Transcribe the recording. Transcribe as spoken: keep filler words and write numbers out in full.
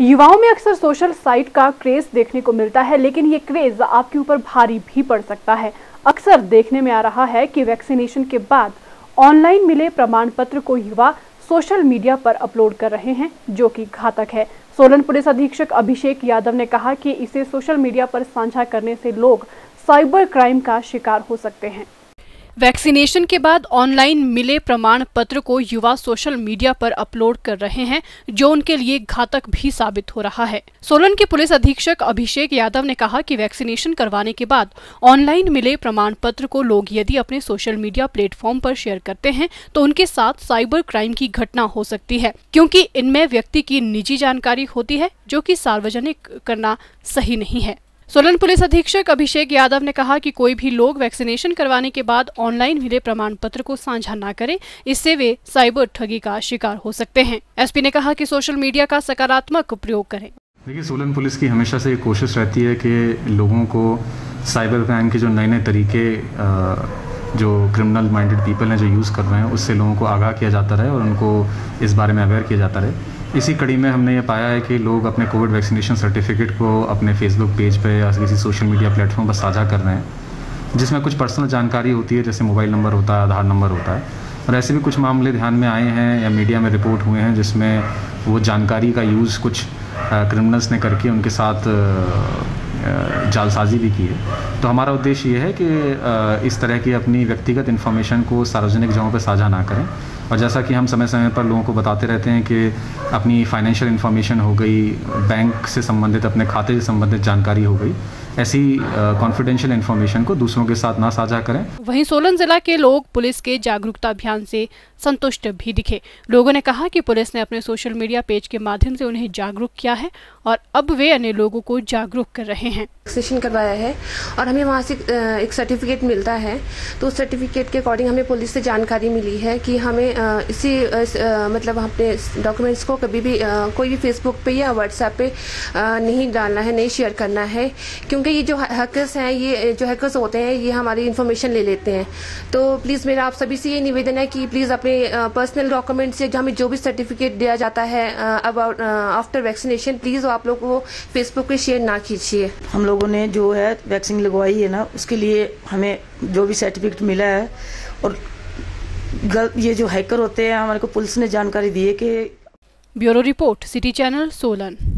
युवाओं में अक्सर सोशल साइट का क्रेज देखने को मिलता है, लेकिन ये क्रेज आपके ऊपर भारी भी पड़ सकता है। अक्सर देखने में आ रहा है कि वैक्सीनेशन के बाद ऑनलाइन मिले प्रमाण पत्र को युवा सोशल मीडिया पर अपलोड कर रहे हैं, जो कि घातक है। सोलन पुलिस अधीक्षक अभिषेक यादव ने कहा कि इसे सोशल मीडिया पर साझा करने से लोग साइबर क्राइम का शिकार हो सकते हैं। वैक्सीनेशन के बाद ऑनलाइन मिले प्रमाण पत्र को युवा सोशल मीडिया पर अपलोड कर रहे हैं, जो उनके लिए घातक भी साबित हो रहा है। सोलन के पुलिस अधीक्षक अभिषेक यादव ने कहा कि वैक्सीनेशन करवाने के बाद ऑनलाइन मिले प्रमाण पत्र को लोग यदि अपने सोशल मीडिया प्लेटफॉर्म पर शेयर करते हैं तो उनके साथ साइबर क्राइम की घटना हो सकती है, क्योंकि इनमें व्यक्ति की निजी जानकारी होती है, जो कि सार्वजनिक करना सही नहीं है। सोलन पुलिस अधीक्षक अभिषेक यादव ने कहा कि कोई भी लोग वैक्सीनेशन करवाने के बाद ऑनलाइन मिले प्रमाण पत्र को साझा न करें, इससे वे साइबर ठगी का शिकार हो सकते हैं। एसपी ने कहा कि सोशल मीडिया का सकारात्मक प्रयोग करें। देखिए, सोलन पुलिस की हमेशा से कोशिश रहती है कि लोगों को साइबर क्राइम के जो नए नए तरीके जो क्रिमिनल माइंडेड पीपल हैं जो यूज़ कर रहे हैं, उससे लोगों को आगाह किया जाता रहे और उनको इस बारे में अवेयर किया जाता रहे। इसी कड़ी में हमने ये पाया है कि लोग अपने कोविड वैक्सीनेशन सर्टिफिकेट को अपने फेसबुक पेज पे या किसी सोशल मीडिया प्लेटफॉर्म पर साझा कर रहे हैं, जिसमें कुछ पर्सनल जानकारी होती है, जैसे मोबाइल नंबर होता है, आधार नंबर होता है। और ऐसे भी कुछ मामले ध्यान में आए हैं या मीडिया में रिपोर्ट हुए हैं, जिसमें वो जानकारी का यूज़ कुछ क्रिमिनल्स ने करके उनके साथ जालसाजी भी की है। तो हमारा उद्देश्य ये है कि इस तरह की अपनी व्यक्तिगत इन्फॉर्मेशन को सार्वजनिक जगहों पर साझा ना करें। और जैसा कि हम समय समय पर लोगों को बताते रहते हैं कि अपनी फाइनेंशियल इन्फॉर्मेशन हो गई, बैंक से संबंधित अपने खाते से संबंधित जानकारी हो गई, ऐसी कॉन्फिडेंशियल इन्फॉर्मेशन को दूसरों के साथ ना साझा करें। वहीं सोलन जिला के लोग पुलिस के जागरूकता अभियान से संतुष्ट भी दिखे। लोगों ने कहा कि पुलिस ने अपने सोशल मीडिया पेज के माध्यम से उन्हें जागरूक किया है और अब वे अन्य लोगों को जागरूक कर रहे हैं। वैक्सीनेशन करवाया है और हमें वहाँ से एक सर्टिफिकेट मिलता है, तो उस सर्टिफिकेट के अकॉर्डिंग हमें पुलिस से जानकारी मिली है कि हमें इसी मतलब अपने डॉक्यूमेंट्स को कभी भी कोई भी फेसबुक पे या व्हाट्सएप पे नहीं डालना है, नहीं शेयर करना है, क्योंकि ये जो हैकर्स हैं, ये जो हैकर्स होते हैं, ये हमारी इन्फॉर्मेशन ले लेते हैं। तो प्लीज़ मेरा आप सभी से ये निवेदन है कि प्लीज़ अपने पर्सनल डॉक्यूमेंट्स से हमें जो भी सर्टिफिकेट दिया जाता है अबाउट आफ्टर वैक्सीनेशन, प्लीज़ आप लोग वो फेसबुक पे शेयर ना कीजिए। हम लोगों ने जो है वैक्सीन लगवाई है ना, उसके लिए हमें जो भी सर्टिफिकेट मिला है, और ये जो हैकर होते हैं हमारे को पुलिस ने जानकारी दी है कि। Bureau report, city channel, Solan.